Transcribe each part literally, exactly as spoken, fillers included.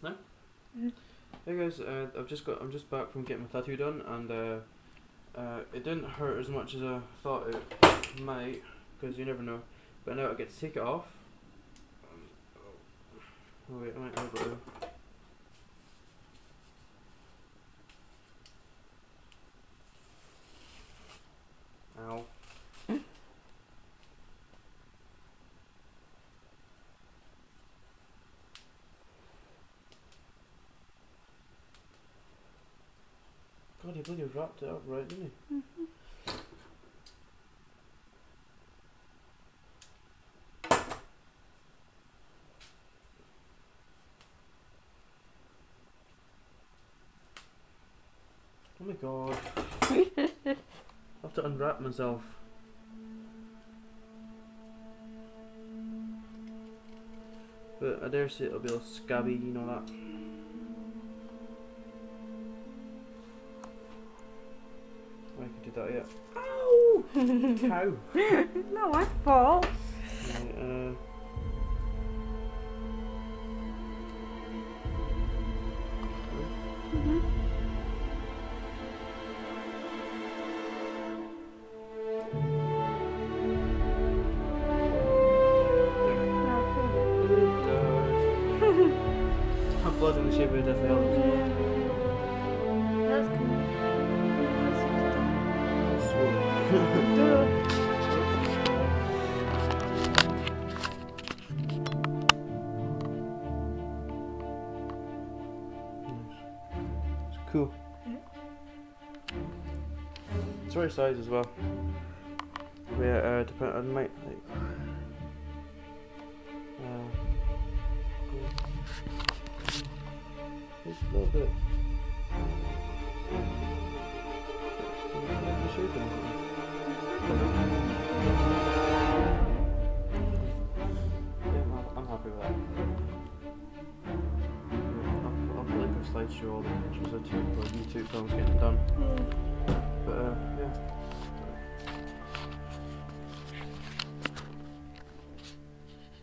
No? Mm. Hey guys, uh, I've just got I'm just back from getting my tattoo done, and uh, uh, it didn't hurt as much as I thought it might, because you never know. But now I get to take it off. Um, oh wait, I might be able to. Ow. God, he bloody wrapped it up right, didn't he? Mm-hmm. Oh my god. I have to unwrap myself. But I dare say it'll be all scabby, you know that. I can do that yet. Ow! Cow! Not my fault. Right, uh, Mm-hmm. have blood in the shape of a death Hallows. That's cool. Swole. It's cool. Yeah. It's the right size as well. But yeah, uh, depend. I might like. Uh, go. Just a little bit. The shape and everything. Yeah, I'm, I'm happy with that. I'll, I'll put like a slideshow all the pictures of two or YouTube films getting done. Yeah. But uh, yeah.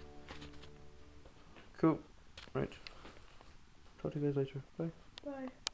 Cool. Right. Talk to you guys later. Bye. Bye.